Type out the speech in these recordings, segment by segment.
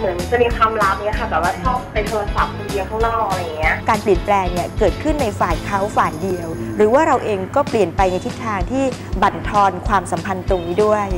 มือนจะมีความลับเนี่ยค่ะแบบว่าชอบไปโทรศัพท์คนเดียวข้างนอกอะไรอย่างเงี้ยการเปลี่ยนแปลงเนี่ยเกิดขึ้นในฝ่ายเขาฝ่ายเดียวหรือว่าเราเองก็เปลี่ยนไปในทิศทางที่บั่นทอนความสัมพันธ์ตรงนี้ด้วย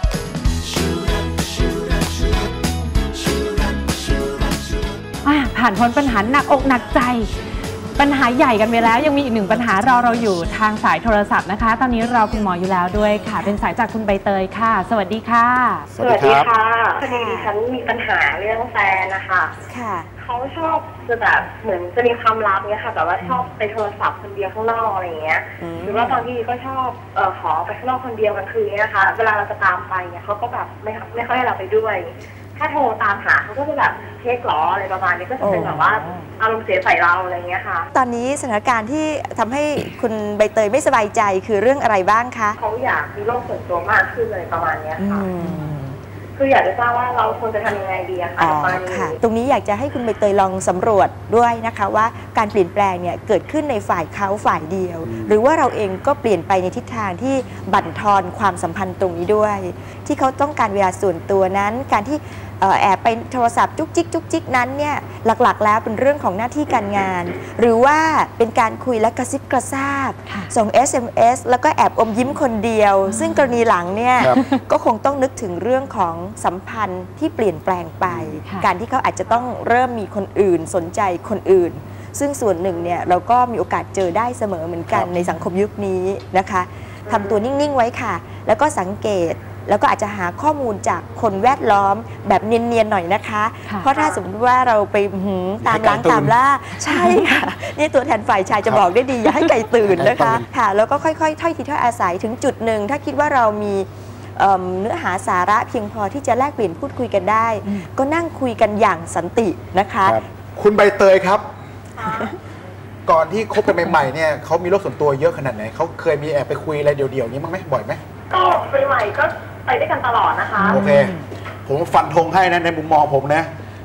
ผ่านพ้นปัญหาหนักอกหนักใจปัญหาใหญ่กันไปแล้วยังมีอีกหนึ่งปัญหารอเราอยู่ทางสายโทรศัพท์นะคะตอนนี้เราคุณหมออยู่แล้วด้วยค่ะเป็นสายจากคุณใบเตยค่ะสวัสดีค่ะสวัสดีค่ะพอดีดิฉันมีปัญหาเรื่องแฟนนะคะค่ะเขาชอบจะแบบเหมือนจะมีความลับเนี่ยค่ะแบบว่าชอบไปโทรศัพท์คนเดียวข้างนอกอะไรอย่างเงี้ยหรือว่าบางทีก็ชอบขอไปข้างนอกคนเดียวกันคืนนี้นะคะเวลาเราจะตามไปเนี่ยเขาก็แบบไม่ค่อยให้เราไปด้วยถ้าโทรตามหาเขาก็จะแบบเช็คล้ออะไรประมาณนี้ก็จะเป็นแบบว่าอารมณ์เสียใส่เราอะไรเงี้ยค่ะตอนนี้สถานการณ์ที่ทำให้คุณใบเตยไม่สบายใจคือเรื่องอะไรบ้างคะเขาอยากมีโลกส่วนตัวมากขึ้นเลยประมาณนี้ค่ะคืออยากจะทราบว่าเราควรจะทำยังไงดีอะคะตรงนี้อยากจะให้คุณใบเตยลองสำรวจด้วยนะคะว่าการเปลี่ยนแปลงเนี่ยเกิดขึ้นในฝ่ายเขาฝ่ายเดียวหรือว่าเราเองก็เปลี่ยนไปในทิศทางที่บั่นทอนความสัมพันธ์ตรงนี้ด้วยที่เขาต้องการเวลาส่วนตัวนั้นการที่แอบไปโทรศัพท์จุกจิกจุกจิกนั้นเนี่ยหลักๆแล้วเป็นเรื่องของหน้าที่การงานหรือว่าเป็นการคุยและกระซิบกระซาบส่ง SMS แล้วก็แอบอมยิ้มคนเดียวซึ่งกรณีหลังเนี่ยก็คงต้องนึกถึงเรื่องของสัมพันธ์ที่เปลี่ยนแปลงไปการที่เขาอาจจะต้องเริ่มมีคนอื่นสนใจคนอื่นซึ่งส่วนหนึ่งเนี่ยเราก็มีโอกาสเจอได้เสมอเหมือนกันในสังคมยุคนี้นะคะทำตัวนิ่งๆไว้ค่ะแล้วก็สังเกตแล้วก็อาจจะหาข้อมูลจากคนแวดล้อมแบบเนียนๆหน่อยนะคะเพราะถ้าสมมติว่าเราไปตามล้างตามล่าใช่ค่ะนี่ตัวแทนฝ่ายชายจะบอกได้ดีอย่าให้ไก่ตื่นนะคะค่ะแล้วก็ค่อยๆถ้อยทีถ้อยอาศัยถึงจุดหนึ่งถ้าคิดว่าเรามีเนื้อหาสาระเพียงพอที่จะแลกเปลี่ยนพูดคุยกันได้ก็นั่งคุยกันอย่างสันตินะคะคุณใบเตยครับก่อนที่คบกันใหม่ๆเนี่ยเขามีโลกส่วนตัวเยอะขนาดไหนเขาเคยมีแอบไปคุยอะไรเดี่ยวๆนี้มั้งไหมบ่อยไหมก็ใหม่ๆก็ไปด้วยกันตลอดนะคะโอเคผมฟันธงให้นะในมุมมองผมนะ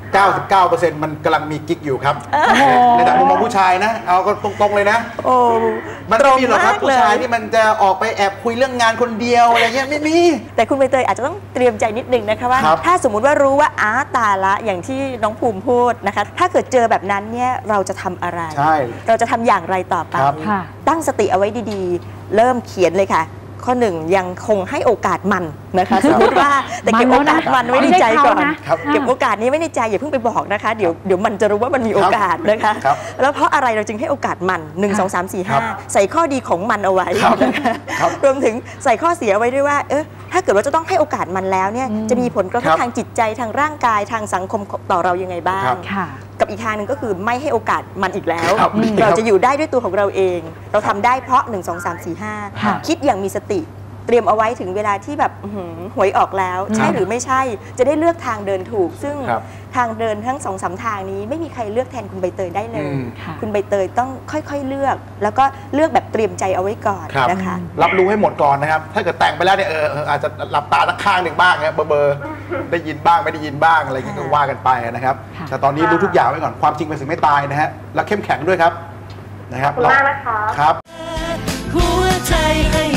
99% มันกำลังมีกิ๊กอยู่ครับในทางมุมมองผู้ชายนะเอาก็ตรงๆเลยนะมันไม่มีหรอกครับผู้ชายที่มันจะออกไปแอบคุยเรื่องงานคนเดียวอะไรเงี้ยไม่มีแต่คุณใบเตยอาจจะต้องเตรียมใจนิดนึงนะคะว่าถ้าสมมุติว่ารู้ว่าตาละอย่างที่น้องภูมิพูดนะคะถ้าเกิดเจอแบบนั้นเนี่ยเราจะทำอะไรเราจะทำอย่างไรต่อไปตั้งสติเอาไว้ดีๆเริ่มเขียนเลยค่ะข้อหนึ่งยังคงให้โอกาสมันนะคะสมมติว่าแต่เก็บโอกาสมันไว้ในใจก่อนเก็บโอกาสนี้ไว้ในใจอย่าเพิ่งไปบอกนะคะเดี๋ยวมันจะรู้ว่ามันมีโอกาสนะคะแล้วเพราะอะไรเราจึงให้โอกาสมัน1 2 3 4 5ใส่ข้อดีของมันเอาไว้นะคะรวมถึงใส่ข้อเสียไว้ด้วยว่าถ้าเกิดว่าจะต้องให้โอกาสมันแล้วเนี่ยจะมีผลกระทบทางจิตใจทางร่างกายทางสังคมต่อเรายังไงบ้างกับอีกทางหนึ่งก็คือไม่ให้โอกาสมันอีกแล้วเราจะอยู่ได้ด้วยตัวของเราเองเราทำได้เพราะ1 2 3 4 5คิดอย่างมีสติเตรียมเอาไว้ถึงเวลาที่แบบหวยออกแล้วใช่หรือไม่ใช่จะได้เลือกทางเดินถูกซึ่งทางเดินทั้ง2-3 ทางนี้ไม่มีใครเลือกแทนคุณใบเตยได้เลยคุณใบเตยต้องค่อยๆเลือกแล้วก็เลือกแบบเตรียมใจเอาไว้ก่อนนะคะรับรู้ให้หมดก่อนนะครับถ้าเกิดแต่งไปแล้วเนี่ยอาจจะหลับตาสักข้างหนึ่งบ้างนะเบอร์ได้ยินบ้างไม่ได้ยินบ้างอะไรก็ว่ากันไปนะครับแต่ตอนนี้รู้ทุกอย่างไว้ก่อนความจริงเป็นสิ่งไม่ตายนะฮะและเข้มแข็งด้วยครับนะครับขอบคุณมากนะคะครับ